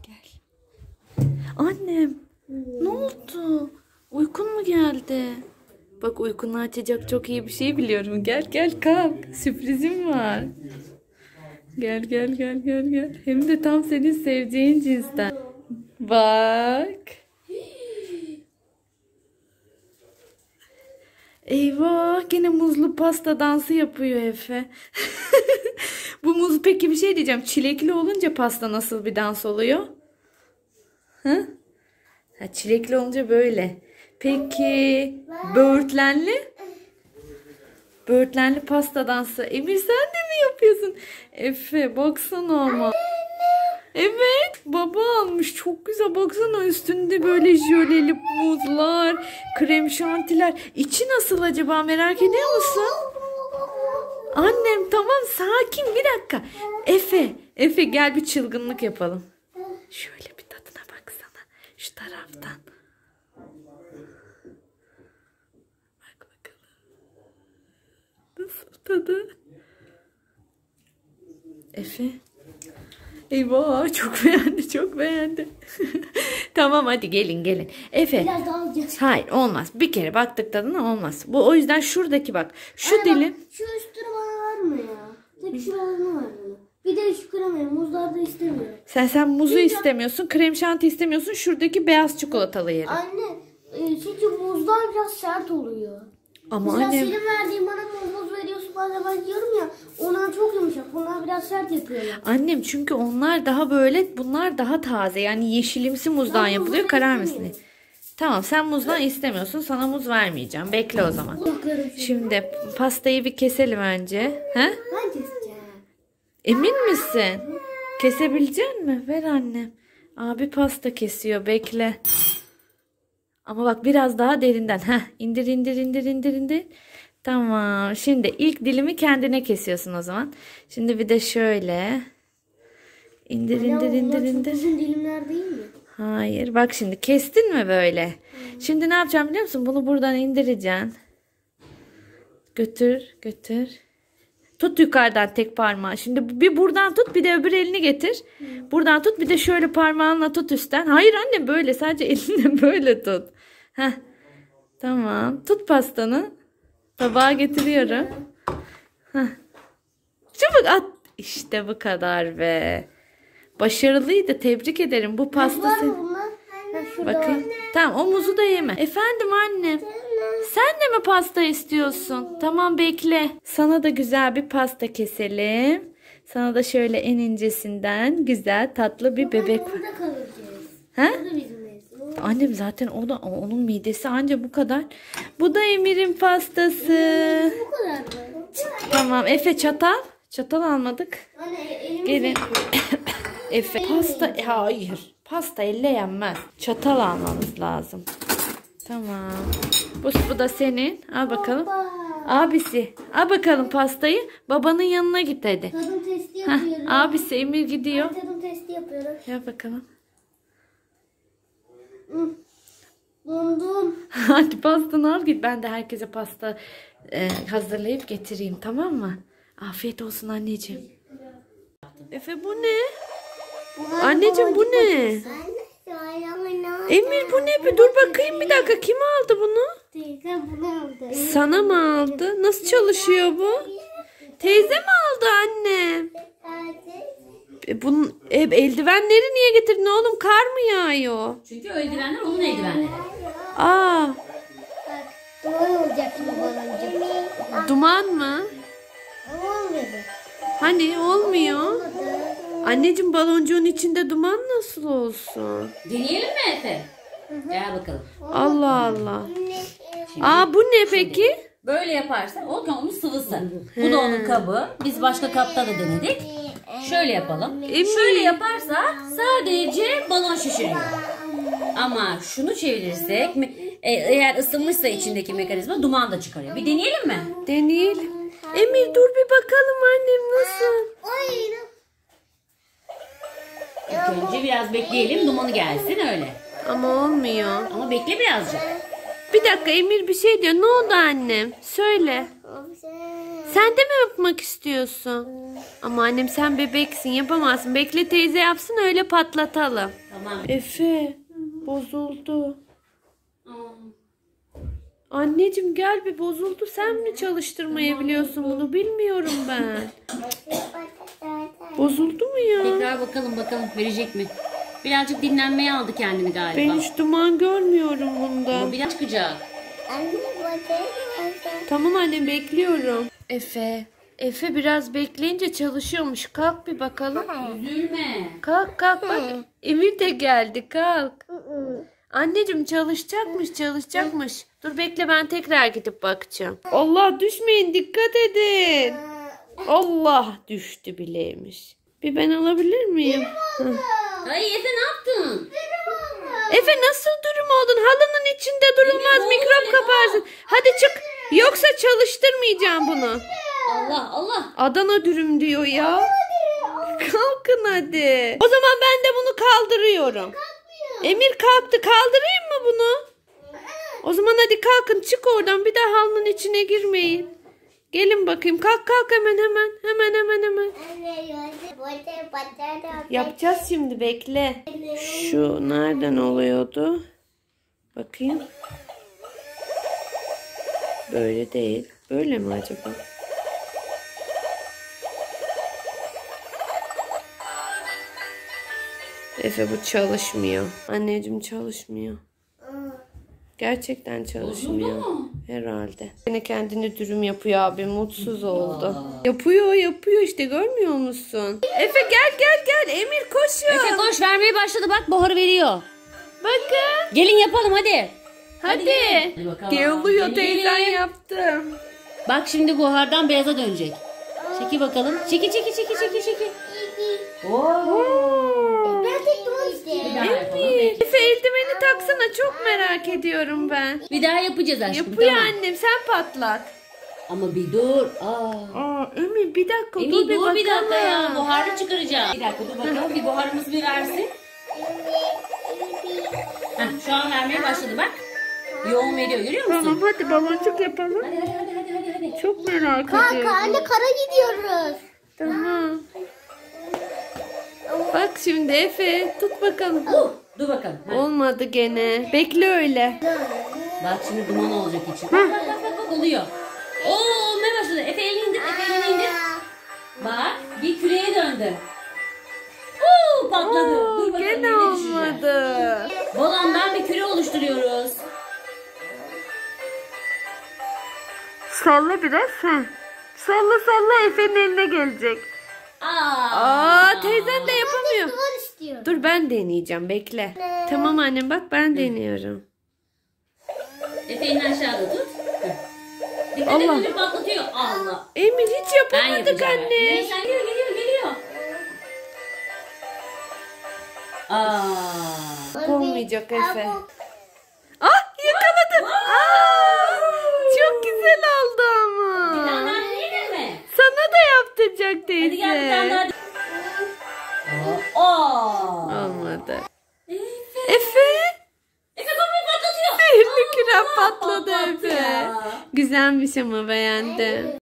Gel. Annem. Ne oldu? Uykun mu geldi? Bak uykunu açacak çok iyi bir şey biliyorum. Gel gel kalk. Sürprizim var. Gel gel gel gel gel. Hem de tam senin seveceğin cinsten. Bak. Eyvah, gene muzlu pasta dansı yapıyor Efe. Bu muz, peki bir şey diyeceğim. Çilekli olunca pasta nasıl bir dans oluyor? Hı? Ha, çilekli olunca böyle. Peki böğürtlenli? Böğürtlenli pasta dansı. Emir sen de mi yapıyorsun? Efe baksana ama. Evet, baba almış. Çok güzel, baksana üstünde böyle jöleli muzlar, krem şantiler. İçi nasıl acaba, merak ediyor musun? Annem tamam, sakin, bir dakika. Efe gel bir çılgınlık yapalım. Şöyle bir tadına baksana şu taraftan. Bak bakalım. Nasıl tadı? Efe. Eyvah, çok beğendi, çok beğendi. Tamam hadi gelin. Efe. Biraz daha alacağız. Hayır olmaz. Bir kere baktık tadına olmaz. Bu o yüzden şuradaki bak. Şu Anne dilim. bak, şu üstünü bana var mı ya? Tek şu olanı var mı? Bir de şu kremayı, muzlarda istemiyorum. Sen muzu istemiyorsun, krem şanti istemiyorsun. Şuradaki beyaz çikolatalı yeri. Anne çünkü muzlar biraz sert oluyor. Ama Mesela annem. senin verdiğin bana muz veriyorsun, bazen ben diyorum ya, onlar çok yumuşak, onlar biraz sert yapıyorlar. Annem çünkü onlar daha böyle, bunlar daha taze. Yani yeşilimsi muzdan yapılıyor, kararmasın. Tamam, sen muzdan istemiyorsun. Sana muz vermeyeceğim. Bekle o zaman. Şimdi pastayı bir keselim önce. He? Ben keseceğim. Emin misin? Kesebilecek misin? Ver annem. Abi pasta kesiyor. Bekle. Ama bak biraz daha derinden. Heh, indir. Tamam. Şimdi ilk dilimi kendine kesiyorsun o zaman. Şimdi bir de şöyle. İndir. Çok uzun dilimler değil mi? Hayır. Bak şimdi kestin mi böyle? Şimdi ne yapacağım biliyor musun? Bunu buradan indireceksin. Götür. Tut yukarıdan tek parmağı. Şimdi bir buradan tut, bir de öbür elini getir. Buradan tut, bir de şöyle parmağınla tut üstten. Hayır anne, böyle sadece elinle böyle tut. Heh. Tamam. Tut pastanı. Tabağa getiriyorum. Heh. Çabuk at. İşte bu kadar be. Başarılıydı. Tebrik ederim. Bu pasta Var senin. mı bunlar? Bakayım. Tamam, o muzu da yeme. Efendim annem. Sen de mi pasta istiyorsun? Tamam bekle. Sana da güzel bir pasta keselim. Sana da şöyle en incesinden güzel tatlı bir bebek var. Burada kalacağız. Ha? Bu da bizim evimiz. Annem zaten onun midesi anca bu kadar. Bu da Emir'in pastası. Bu kadar mı? Tamam Efe, çatal. Çatal almadık. Anne elimiz Gelin. Efe pasta, hayır. Pasta elle yenmez. Çatal almamız lazım. Tamam. Bu da senin. Al bakalım. Abisi. Al bakalım pastayı. Babanın yanına git hadi. Tadım testi Heh, yapıyorum. abisi Emir gidiyor. Tadım testi yapıyorum. Yap bakalım. Dondum. Hadi pastanı al git. Ben de herkese pasta hazırlayıp getireyim, tamam mı? Afiyet olsun anneciğim. Efe bu ne? Anneciğim bu ne? Emir bu ne? Bir dur bakayım bir dakika. Kim aldı bunu? Teyze bunu aldı. Sana mı aldı? Nasıl çalışıyor bu? Teyze mi aldı anne? Bunun eldivenleri niye getirdin oğlum? Kar mı yağıyor? Çünkü o eldivenler onun eldivenleri. Aa, Duman olacak şimdi baloncuk. duman mı? Olmadı. Hani olmuyor. Anneciğim baloncuğun içinde duman nasıl olsun? Deneyelim mi Efe? Gel bakalım. Allah Allah. Aa bu ne peki? Böyle yaparsa o onun sıvısı. Bu da onun kabı. Biz başka kapta da denedik. Şöyle yapalım. Şöyle yaparsa sadece balon şişiriyor. Ama şunu çevirirsek eğer ısınmışsa içindeki mekanizma duman da çıkarıyor. Bir deneyelim mi? Deneyelim. Emir dur bir bakalım annem nasıl? İlk önce biraz bekleyelim, dumanı gelsin öyle. Ama olmuyor. Ama bekle birazcık. Bir dakika, Emir bir şey diyor. Ne oldu annem? Söyle. Sen de mi yapmak istiyorsun? Ama annem sen bebeksin, yapamazsın. Bekle teyze yapsın, öyle patlatalım. Tamam. Efe bozuldu. Anneciğim gel, bir bozuldu. Sen mi çalıştırmayı biliyorsun bunu? Bilmiyorum ben. Bozuldu mu ya? Tekrar bakalım verecek mi? Birazcık dinlenmeye aldı kendini galiba. Ben hiç duman görmüyorum bunda. Ama biraz çıkacak. Tamam anne, bekliyorum. Efe biraz bekleyince çalışıyormuş. Kalk bir bakalım. Üzülme. Kalk bak. Emir de geldi, kalk. Anneciğim çalışacakmış. Dur bekle, ben tekrar gidip bakacağım. Allah, düşmeyin, dikkat edin. Allah, düştü bileymiş. Bir ben alabilir miyim? Ay Efe ne yaptın? Efe nasıl dürüm oldun? Halının içinde durulmaz, Emir, mikrop oğlum, kaparsın. Hadi çık. Yoksa çalıştırmayacağım bunu. Allah. Adana dürüm diyor ya. Kalkın hadi. O zaman ben de bunu kaldırıyorum. Emir kalktı. Kaldırayım mı bunu? O zaman hadi kalkın, çık oradan. Bir daha halının içine girmeyin. Gelin bakayım. Kalk hemen. Yapacağız şimdi, bekle. Şu nereden oluyordu? Bakayım. Böyle değil. Böyle mi acaba? Efe bu çalışmıyor. Anneciğim çalışmıyor. Gerçekten çalışmıyor. Herhalde. Yine kendini dürüm yapıyor abi. Mutsuz oldu. Yapıyor işte, görmüyor musun? Efe gel. Emir koşuyor. Efe koş, vermeye başladı, bak buharı veriyor. Bakın. Gelin yapalım hadi. Hadi. Hadi bakalım. Geliyor, Gelin. teyzen yaptım. Bak şimdi buhardan beyaza dönecek. Çeki bakalım. Çeki. Ben tek duvar istiyorum. Bir daha yapalım. Efe eldiveni taksana, çok merak ediyorum ben. Bir daha yapacağız aşkım. Yapıyor tamam. annem, sen patlat. Ama bir dur. Emir bir dakika, Emir dur bir dur bir dakika ya. bakalım. Buharı çıkaracağım. Bir dakika dur bakalım. Bir buharımızı bir versin. Heh, şu an vermeye başladı bak. Yoğun veriyor, görüyor musun? Tamam hadi baloncuk yapalım. Hadi. Çok merak Kanka ediyorum. anne kara gidiyoruz. Tamam. Bak şimdi Efe, tut bakalım. Dur bakalım. Heh. Olmadı gene. Bekle öyle. Bak şimdi duman olacak için. Bak oluyor. Oo olmaya başladı. Efe elini indir. Bak bir küreye döndü. Patladı. Dur bakalım. Gene ne düşecek? olmadı. Balondan bir küre oluşturuyoruz. Salla biraz. Salla, Efe'nin eline gelecek. Teyzen de yapamıyor. Duvar istiyorum. Dur ben deneyeceğim, bekle. Tamam annem, bak ben deniyorum. Efe elini aşağıda tut. Dikkat Allah. et, patlatıyor. Allah. Emir hiç Ben yapamadık yapacağım. anne. Sen geliyor. Olmayacak Efe. Yakaladım. Çok güzel oldu ama. Bir tane daha deneyelim mi? Sana da yaptıracak teyze. Hadi gel bir tane daha. Olmadı. Efe. Efe Kapıyı patlatıyor. bir kürem patladı patlattı Efe. ya. Güzelmiş ama, beğendim.